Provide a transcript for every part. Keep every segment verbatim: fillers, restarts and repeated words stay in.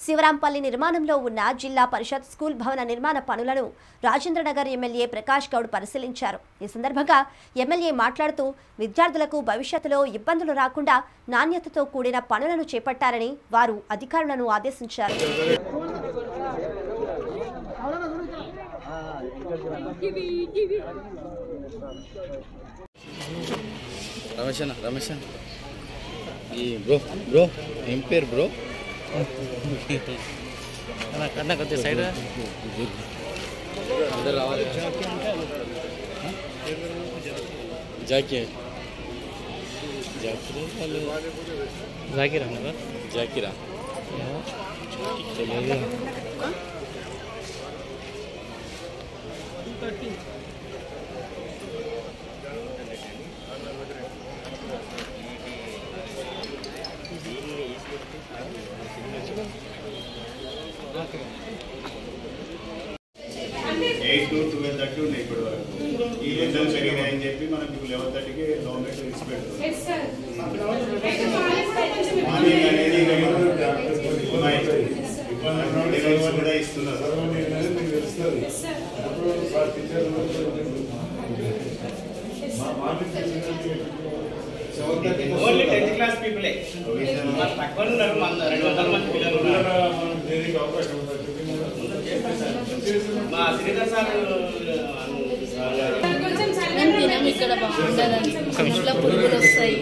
శివరాంపల్లి నిర్మాణంలో ఉన్న జిల్లా పరిషత్ స్కూల్ భవన నిర్మాణ పనులను రాజేంద్రనగర్ ఎమ్మెల్యే ప్రకాష్ గౌడ్ పరిశీలించారు. ఈ సందర్భంగా ఎమ్మెల్యే మాట్లాడుతూ విద్యార్థులకు భవిష్యత్తులో ఇబ్బందులు రాకుండా నాణ్యతతో కూడిన పనులను చేపట్టాలని వారు అధికారులను ఆదేశించారు. రమేష్ రమేష్ ఈ బ్రో బ్రో ఏం పేరు బ్రో కన్నా కొద్దిగా సైడ్ అందరు రావాలి. జాకీ జాకీరా జాకీరా ఎయిట్ టు ట్వెల్వ్ థర్టీ ఉన్నాయి ఇప్పటి వరకు. ఈ ఎండలు పెరిగినాయని చెప్పి మనకి లెవెన్ థర్టీకి గవర్నమెంట్ ఇచ్చి పెడుతుంది. మార్నింగ్ అనేది కూడా ఇస్తున్నారు. ఓన్లీ టెన్త్ క్లాస్ పీపులే తక్కువ ఉన్నారు. రెండు వందల మంది పిల్లలు ఉన్నారు. మా శ్రీధర్ సార్ మేము తినం ఇక్కడ బాగుంటుందని ఇంట్లో పురుగులు వస్తాయి.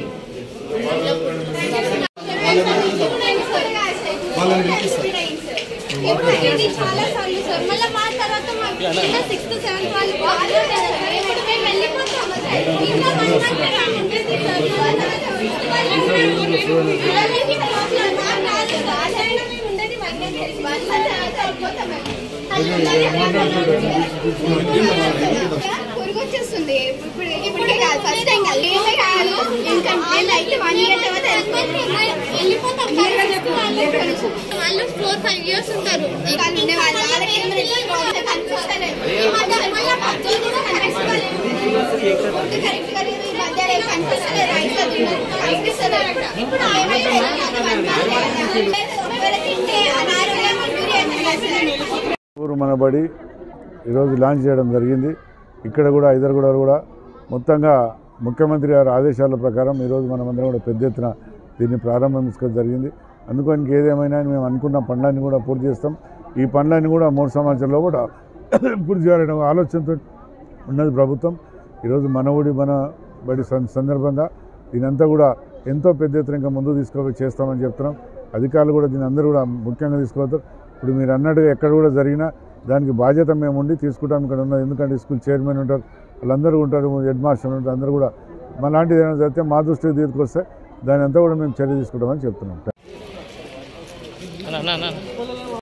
చాలా సార్లు సార్ మళ్ళీ మా తర్వాత సిక్స్త్ సెవెంత్ వాళ్ళు మేము వెళ్ళిపోతాము. పురుగు వచ్చేస్తుంది. ఇప్పుడు ఇప్పటికే కాదు, ఫస్ట్ టైం కాదు, ఏమే కాదు. ఇంకా అయితే వన్ ఇయర్ తర్వాత వెళ్ళిపోతాం. వాళ్ళు ఫోర్ ఫైవ్ ఇయర్స్ ఉంటారు. మనబడి ఈరోజు లాంచ్ చేయడం జరిగింది. ఇక్కడ కూడా ఐదరగూడ కూడా మొత్తంగా ముఖ్యమంత్రి గారి ఆదేశాల ప్రకారం ఈరోజు మనమందరం కూడా పెద్ద ఎత్తున దీన్ని ప్రారంభించడం జరిగింది. అందుకని ఏదేమైనా మేము అనుకున్న పనులన్నీ కూడా పూర్తి చేస్తాం. ఈ పనులన్నీ కూడా మూడు సంవత్సరాల్లో కూడా పూర్తి చేయాలనే ఆలోచనతో ఉన్నది ప్రభుత్వం. ఈరోజు మన ఊడి మన బడి సందర్భంగా దీనంతా కూడా ఎంతో పెద్ద ఎత్తున ఇంకా ముందుకు తీసుకొని చేస్తామని చెప్తున్నాం. అధికారులు కూడా దీని అందరూ కూడా ముఖ్యంగా తీసుకోవద్దు. ఇప్పుడు మీరు అన్నట్టుగా ఎక్కడ కూడా జరిగినా దానికి బాధ్యత మేము ఉండి తీసుకుంటాం ఇక్కడ ఉన్నది. ఎందుకంటే స్కూల్ చైర్మన్ ఉంటారు, వాళ్ళందరూ ఉంటారు, హెడ్ మాస్టర్ ఉంటారు, అందరూ కూడా మనలాంటిది ఏమైనా జరిగితే మా దృష్టికి తీసుకొస్తే దాని అంతా కూడా మేము చర్య తీసుకుంటామని చెప్తున్నాం.